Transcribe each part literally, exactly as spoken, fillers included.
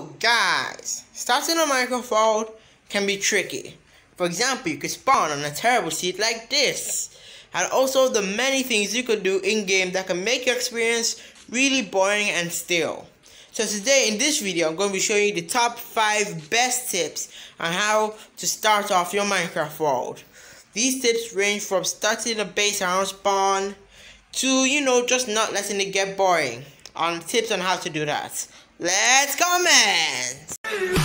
So guys, starting a microphone can be tricky. For example, you could spawn on a terrible seat like this. And also the many things you could do in game that can make your experience really boring and stale. So today in this video, I'm going to be showing you the top five best tips on how to start off your Minecraft world. These tips range from starting a base around spawn to, you know, just not letting it get boring. On tips on how to do that. Let's comment!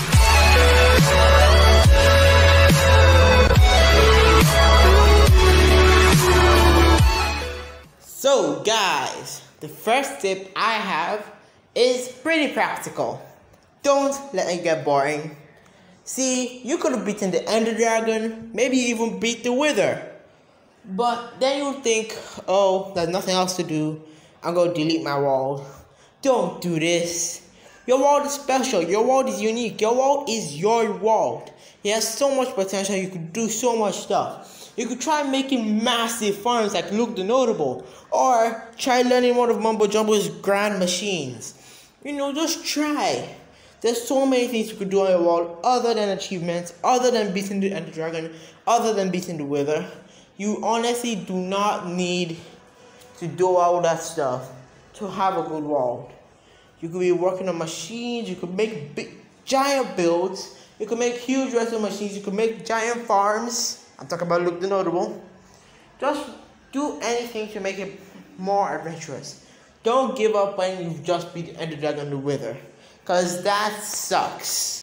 So guys, the first tip I have is pretty practical. Don't let it get boring. See, you could have beaten the Ender Dragon, maybe even beat the Wither. But then you'll think, oh, there's nothing else to do. I'm going to delete my world. Don't do this. Your world is special. Your world is unique. Your world is your world. It has so much potential. You could do so much stuff. You could try making massive farms like Luke the Notable. Or try learning one of Mumbo Jumbo's grand machines. You know, just try. There's so many things you could do on your world other than achievements, other than beating the Ender Dragon, other than beating the Wither. You honestly do not need to do all that stuff to have a good world. You could be working on machines, you could make big, giant builds, you could make huge wrestling machines, you could make giant farms. I'm talking about Luke the Notable. Just do anything to make it more adventurous. Don't give up when you've just beat the Ender Dragon and the Wither, because that sucks.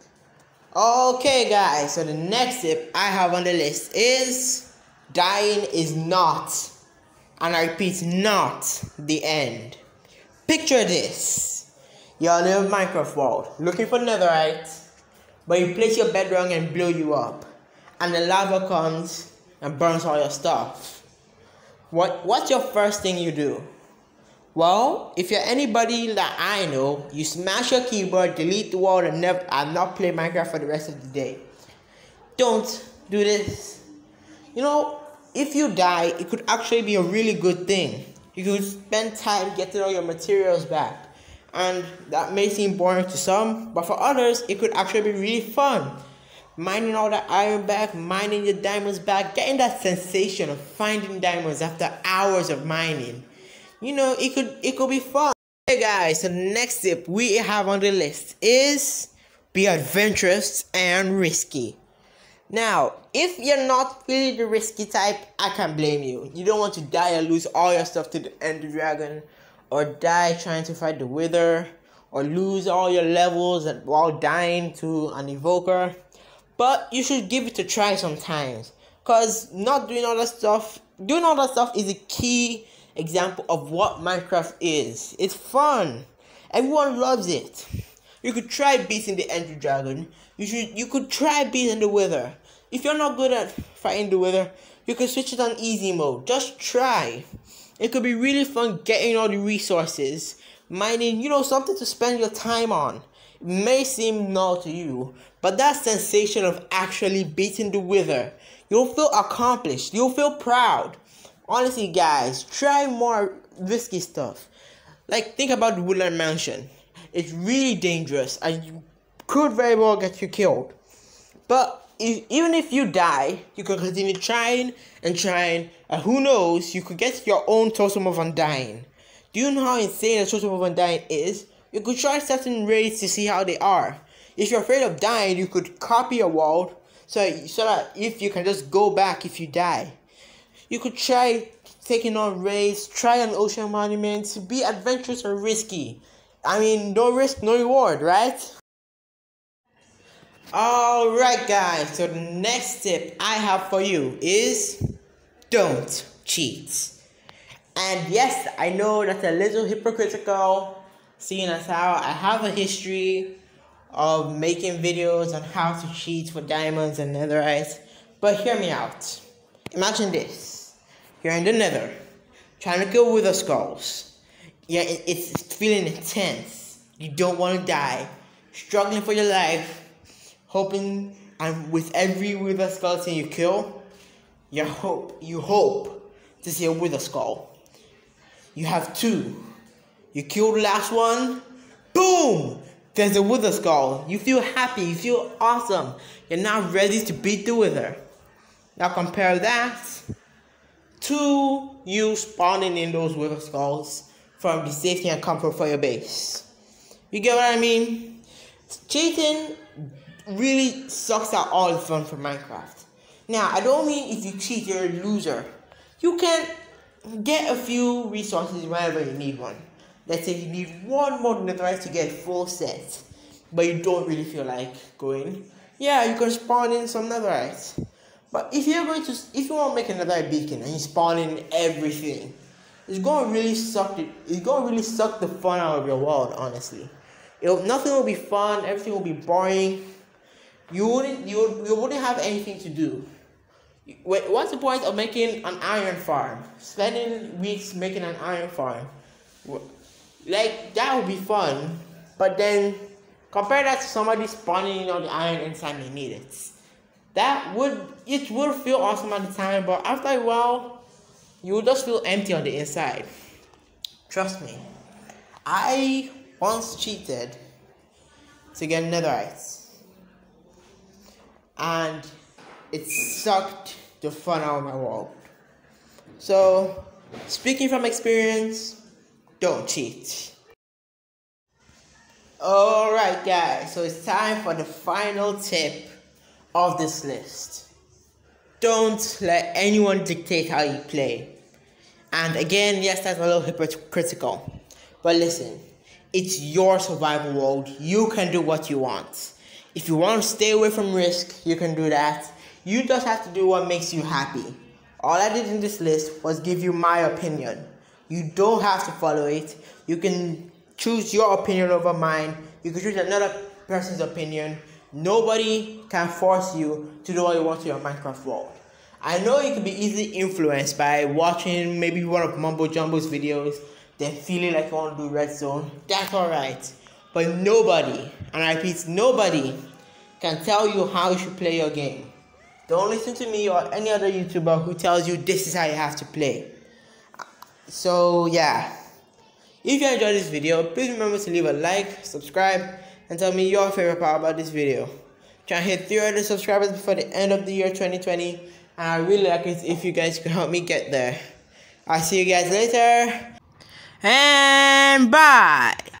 Okay guys, so the next tip I have on the list is dying is not, and I repeat, not the end. Picture this. You're in a Minecraft world, looking for netherite, but you place your bedrock and blow you up, and the lava comes and burns all your stuff. What, what's your first thing you do? Well, if you're anybody that I know, you smash your keyboard, delete the world, and never and not play Minecraft for the rest of the day. Don't do this. You know, if you die, it could actually be a really good thing. You could spend time getting all your materials back. And that may seem boring to some, but for others, it could actually be really fun. Mining all that iron back, mining your diamonds back, getting that sensation of finding diamonds after hours of mining. You know, it could it could be fun. Hey guys, so the next tip we have on the list is be adventurous and risky. Now, if you're not really the risky type, I can't blame you. You don't want to die and lose all your stuff to the Ender Dragon, or die trying to fight the Wither, or lose all your levels while dying to an Evoker. But you should give it a try sometimes, because not doing all that stuff, doing all that stuff is a key example of what Minecraft is. It's fun. Everyone loves it. You could try beating the Ender Dragon. You should. You could try beating the Wither. If you're not good at fighting the Wither, you can switch it on easy mode. Just try. It could be really fun getting all the resources, mining, you know, something to spend your time on. It may seem null to you, but that sensation of actually beating the Wither, you'll feel accomplished. You'll feel proud. Honestly, guys, try more risky stuff. Like, think about the Woodland Mansion. It's really dangerous, and you could very well get you killed. But if, even if you die, you can continue trying and trying, and who knows, you could get your own Totem of Undying. Do you know how insane a Totem of Undying is? You could try certain raids to see how they are. If you're afraid of dying, you could copy a world, so, so that if you can just go back if you die. You could try taking on raids, try an ocean monument, be adventurous and risky. I mean, no risk, no reward, right? Alright guys, so the next tip I have for you is don't cheat. And yes, I know that's a little hypocritical, seeing as how I have a history of making videos on how to cheat for diamonds and netherite. But hear me out. Imagine this. You're in the nether, trying to kill wither skulls. Yeah, it, it's feeling intense. You don't want to die. Struggling for your life. Hoping, and with every wither skeleton you kill, you hope, you hope to see a wither skull. You have two. You kill the last one, boom! there's a Wither Skull. You feel happy, you feel awesome. You're now ready to beat the Wither. Now compare that to you spawning in those Wither Skulls from the safety and comfort for your base. You get what I mean? Cheating really sucks out all the fun from Minecraft. Now, I don't mean if you cheat, you're a loser. You can get a few resources whenever you need one. Let's say you need one more netherite to get full set, but you don't really feel like going. Yeah, you can spawn in some netherite. But if you're going to, if you want to make another beacon and you spawn in everything, it's going to really suck it. It's going to really suck the fun out of your world. Honestly, It'll, nothing will be fun. Everything will be boring. You wouldn't, you, you wouldn't have anything to do. What's the point of making an iron farm? Spending weeks making an iron farm, like that would be fun. But then compare that to somebody spawning all the iron anytime they need it. That would, it would feel awesome at the time, but after a while, you would just feel empty on the inside. Trust me. I once cheated to get netherite, and it sucked the fun out of my world. So, speaking from experience, don't cheat. Alright guys, so it's time for the final tip of this list. Don't let anyone dictate how you play. And again, yes, that's a little hypocritical. But listen, it's your survival world. You can do what you want. If you want to stay away from risk, you can do that. You just have to do what makes you happy. All I did in this list was give you my opinion. You don't have to follow it. You can choose your opinion over mine. You can choose another person's opinion. Nobody can force you to do what you want to your Minecraft world. I know you can be easily influenced by watching maybe one of Mumbo Jumbo's videos, then feeling like you want to do Redstone. That's alright. But nobody, and I repeat, nobody can tell you how you should play your game. Don't listen to me or any other YouTuber who tells you this is how you have to play. So yeah, if you enjoyed this video, please remember to leave a like, subscribe, and tell me your favorite part about this video. Try and hit three hundred subscribers before the end of the year twenty twenty, and I really like it if you guys could help me get there. I'll see you guys later, and bye.